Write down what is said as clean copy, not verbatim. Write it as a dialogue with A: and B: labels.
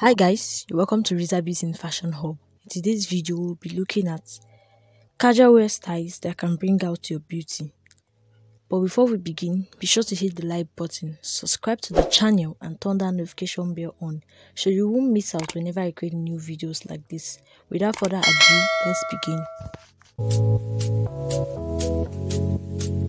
A: Hi guys, welcome to Riza in Fashion Hub. In today's video, we'll be looking at casual wear styles that can bring out your beauty. But before we begin, be sure to hit the like button, subscribe to the channel and turn that notification bell on so you won't miss out whenever I create new videos like this. Without further ado, let's begin.